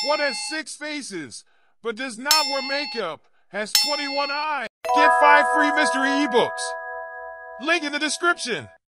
What has 6 faces, but does not wear makeup, has 21 eyes? Get 5 free mystery ebooks. Link in the description.